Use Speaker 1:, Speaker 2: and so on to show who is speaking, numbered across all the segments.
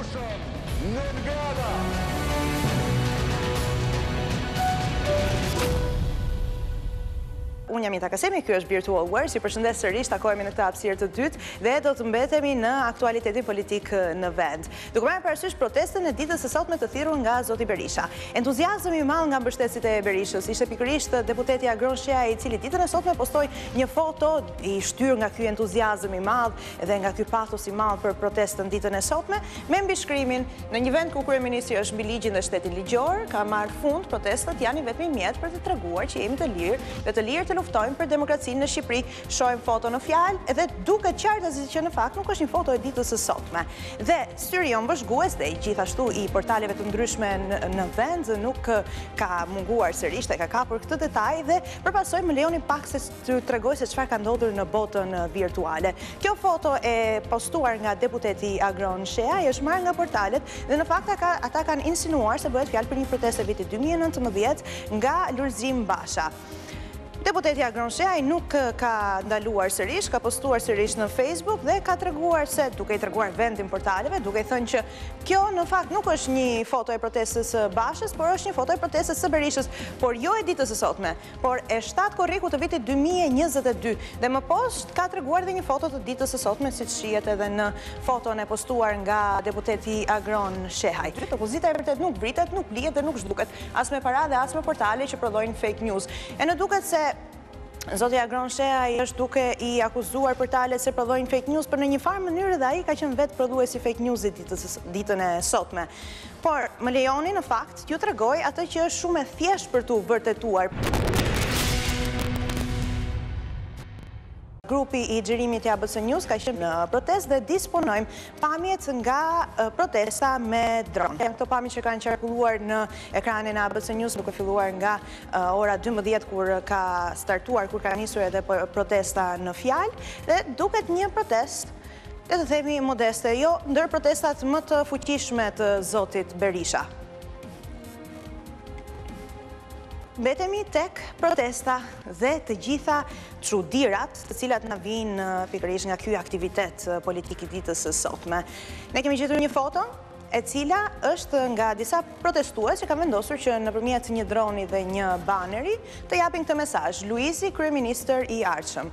Speaker 1: Unë jam Ita Kasemi, kjo është Virtual World, si përshëndes sërish, takohemi në këtë hapësirë të dytë dhe do të mbetemi në aktualitetin politik në vend. Duke marrë parasysh protestën e ditës së sotme të thirrur nga zoti Berisha. Entuziazëm i madh nga mbështetësit e Berishës. Ishte pikërisht deputeti Agron Shea i cili ditën e sotme postoi një foto i shtyr nga ky entuziazëm i madh dhe nga ky patos i madh për protestën ditën e sotme, me mbishkrimin në një vend ku kryeministri është mbi ligjin dhe shtetin ligjor, ka marrë fund protestat janë vetëm mjet për të treguar që jemi të lirë dhe të lirë të luftojmë për demokracinë në Shqipëri. Shohim foto në fjalë edhe duket qartë që në fakt nuk është një foto e ditës së sotme. Dhe styrion bashkues dhe gjithashtu i portaleve të ndryshme në vend nuk ka munguar sërish dhe ka kapur këtë detaj dhe përpasoj më lejoni pak se të tregoj se çfarë ka ndodhur në botën virtuale. Kjo foto e postuar nga deputeti Agron Shea është marrë nga portalet dhe në fakt ata kanë insinuar se bëhet fjalë për një protestë viti 2019 nga Lulzim Basha. Deputeti Agron Shea nuk ka ndaluar sërish, ka postuar sërish në Facebook dhe ka treguar se, duke i treguar vendin portaleve, duke i thënë që kjo në fakt nuk është një foto e protestës së Bashës, por është një foto e protestës së Berishës, por jo e ditës së sotme, por e 7 korriku të vitit 2022. Dhe më poshtë ka treguar dhe një foto të ditës së sotme, siç shihet edhe në foton e postuar nga deputeti Agron Shea. Opozita e vërtet nuk vritet, nuk blihet dhe nuk zhduket as me para dhe as me portale që prodhojnë fake news. E në duket se zoti Agron Shea është duke i akuzuar portalet se prodhojnë fake news, për në një farë mënyrë dhe ai ka qenë vetë prodhuesi fake news ditën e sotme. Por më lejoni në fakt t'ju tregoj atë që është shumë e thjeshtë për t'u vërtetuar. Grupi i xhirimit i ABC News ka qenë në protestë dhe disponojmë pamjet nga protesta me dron. Këto pamje që kanë qarkulluar në ekranin e ABC News duke filluar nga ora 12 kur ka startuar, kur ka nisur edhe protesta në fjalë dhe duket një protestë le të themi modeste, jo ndër protestat më të fuqishme të zotit Berisha. Mbetemi tek protesta dhe të gjitha çudirat të cilat na vijnë pikërisht nga ky aktivitet politik i ditës së sotme. Ne kemi gjetur një foto e cila është nga disa protestues që kanë vendosur që nëpërmjet një droni dhe një baneri të japin këtë mesazh: Luizi, kryeministër i ardhshëm.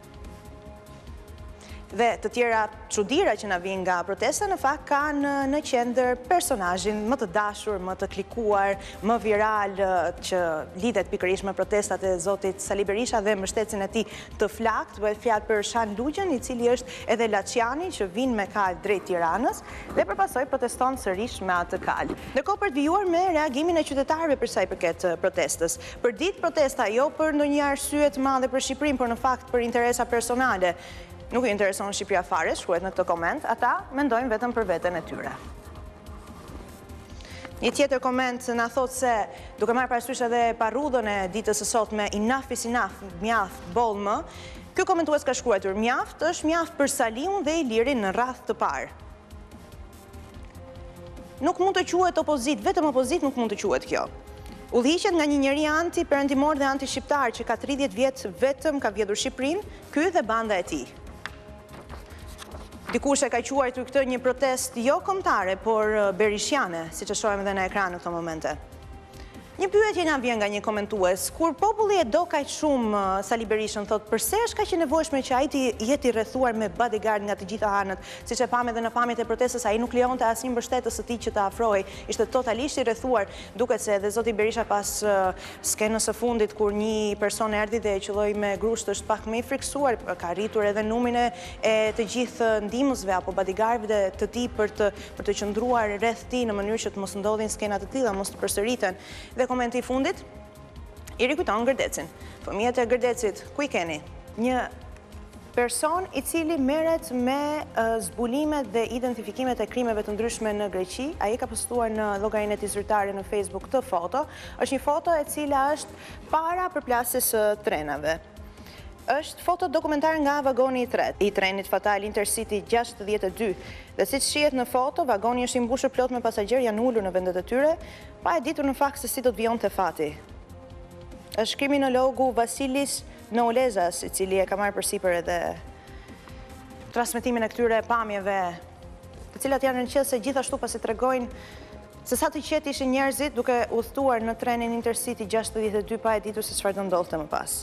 Speaker 1: Dhe të tjera çudira që na vijnë nga protesta në fakt kanë në qendër personazhin më të dashur, më të klikuar, më viral që lidhet pikërisht me protestat e zotit Sali Berisha dhe mbështetësin e tij të flakt, bëhet fjalë për Shan Lugjën, i cili është edhe laçiani që vin me kal drejt Tiranës dhe përpasoj proteston sërish me atë kal. Ndërkohë për të vijuar me reagimin e qytetarëve për sa i përket protestës. Për ditë protesta jo për ndonjë arsye të madhe për Shqipërinë, por në fakt për interesa personale. Nuk i intereson Shqipëria fare, shkruhet në këtë koment, ata mendojnë vetëm për veten e tyre. Një tjetër koment na thot se, duke marrë parasysh edhe parudhën e ditës së sotme, enough is enough, mjaft, boll më, ky komentues ka shkruar: mjaft është mjaft për Saliun dhe Ilirin në radhë të parë. Nuk mund të quhet opozit, vetëm opozit nuk mund të quhet kjo. Udhëhiqet nga një njeri anti-perëndimor dhe anti-shqiptar që ka 30 vjet vetëm ka vjedhur Shqipërinë, ky dhe banda e tij. Dikush e ka quajtur këtë një protestë jo kombëtare, por berishiane, siç e shohim edhe në ekran në këto momente. Një pyetje na vjen nga një komentues: kur populli e do kaq shumë Sali Berishën, thot, pse është kaq e nevojshme që ai të jetë i rrethuar me bodyguard nga të gjitha anët, siç e pam edhe në pamjet e protestës, ai nuk lejonte asnjë mbështetës së tij që të afrohej, ishte totalisht i rrethuar. Duket se edhe zoti Berisha pas skenës së fundit kur një person erdhi dhe e qelloi me grusht është pak më i friksuar, ka rritur edhe numrin e të gjithë ndihmësve apo bodyguardëve të tij për të qëndruar rreth tij në mënyrë që të mos ndodhin skena të tilla, mos të përsëriten. Dhe komenti i fundit i rikujton Gërdecin. Fëmijët e Gërdecit, ku i keni? Një person i cili merret me zbulimet dhe identifikimet e krimeve të ndryshme në Greqi. Ai ka postuar në llogarinë e tij zyrtare në Facebook këtë foto. Është një foto e cila është para përplasjes së trenave. Është foto dokumentar nga vagoni i tretë i trenit fatal Intercity 62. Dhe siç shihet në foto, vagoni është i mbushur plot me pasagerë, janë ulur në vendet e tyre, pa e ditur në fakt se si do të vijonte fati. Është kriminologu Vasilis Noulezas, i cili e ka marrë përsipër edhe transmetimin e këtyre pamjeve të cilat janë rënqese gjithashtu pasi tregojnë se sa të qetë ishin njerëzit duke udhëtuar në trenin Intercity 62 pa e ditur se çfarë do ndodhte më pas.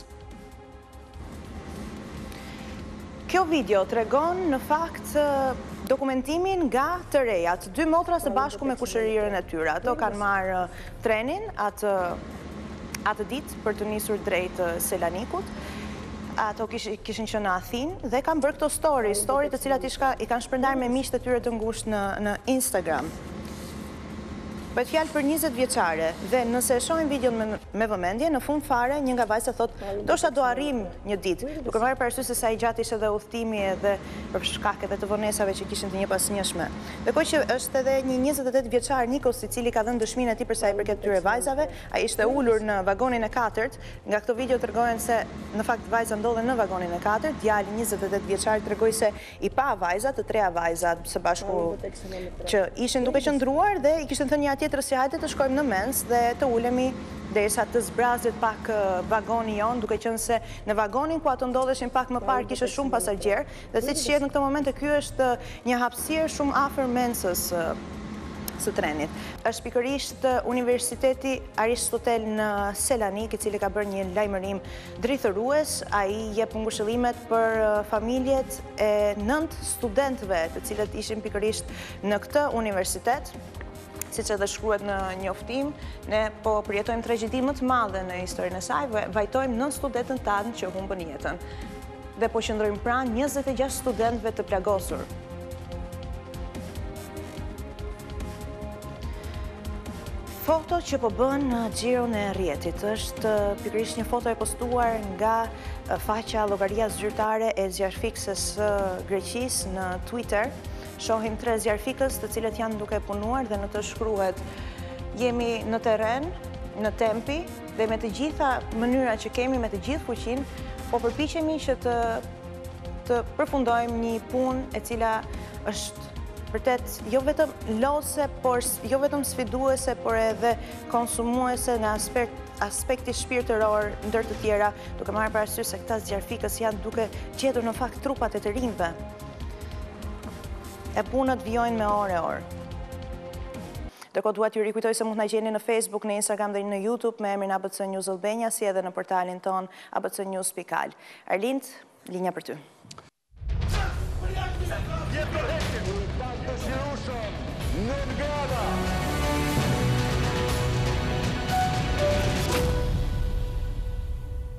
Speaker 1: Kjo video tregon në fakt dokumentimin nga të rejat, dy motra së bashku me kushërirën e tyre. Ato kanë marrë trenin atë ditë për të nisur drejt Selanikut. Ato kishin qenë në Athinë dhe kanë bërë këto story të cilat i kanë shpërndarë me miqtë e tyre të ngushtë në Instagram. Bëhet fjalë për 20 vjeçare dhe nëse e shohim videon me vëmendje, në fund fare një nga vajzat thotë, ndoshta do arrim një ditë, duke marrë parasysh se sa i gjatë ishte edhe udhtimi edhe për shkak edhe të vonesave që kishin të njëpasnjëshme. Bekoj që është edhe një 28 vjeçar Nikos, i cili ka dhënë dëshminë e tij për sa i përket këtyre vajzave. Ai ishte ulur në vagonin e 4. Nga këto video tregojnë se në fakt vajza ndodhen në vagonin e 4. Djali 28 vjeçar tregoi se i pa vajzat, të treja vajzat së bashku që ishin duke qëndruar dhe i kishin thënë një tjetër si hajde të shkojmë në mens dhe të ulemi derisa të zbrazet pak vagoni jon, duke qenë se në vagonin ku ato ndodheshin pak më parë kishte shumë pasagjerë dhe siç shihet në këtë moment ky është një hapësirë shumë afër mensës së trenit. Është pikërisht Universiteti Aristotel në Selanik, i cili ka bërë një lajmërim drithërues. Ai jep ngushëllimet për familjet e 9 studentëve të cilët ishin pikërisht në këtë universitet. Siç edhe shkruhet në njoftim, ne po përjetojmë tragjedi më të madhe në historinë e saj, vajtojmë 9 studentën tanë që humbën jetën. Dhe po qëndrojmë pranë 26 studentëve të plagosur. Foto që po bën në xhiron e rrjetit është pikërisht një foto e postuar nga faqja llogaria zyrtare e zjarfikses së Greqisë në Twitter. Shohim 3 zjarfikës të cilët janë duke punuar dhe në të shkruhet jemi në terren, në tempi dhe me të gjitha mënyrat që kemi, me të gjithë fuqinë, po përpiqemi që të përfundojmë një punë e cila është vërtet jo vetëm lodhëse, por jo vetëm sfiduese, por edhe konsumuese në aspekti shpirtëror ndër të tjera, duke marrë parasysh se këta zjarfikës janë duke gjetur në fakt trupat e të rinjve. E punët vijojnë me orë. Ndërkohë dua t'ju rikujtoj se mund të na gjeni në Facebook, në Instagram dhe në YouTube me emrin ABC News Albania, si edhe në portalin ton abcnews.al. Arlind, linja për ty.
Speaker 2: Në